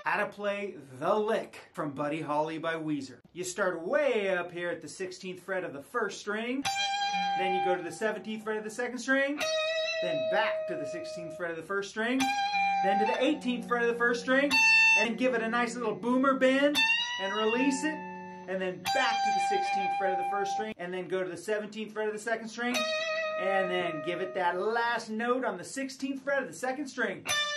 how to play The Lick from Buddy Holly by Weezer. You start way up here at the 16th fret of the first string, then you go to the 17th fret of the second string, then back to the 16th fret of the first string, then to the 18th fret of the first string, and give it a nice little boomer bend and release it, and then back to the 16th fret of the first string, and then go to the 17th fret of the second string, and then give it that last note on the 16th fret of the second string.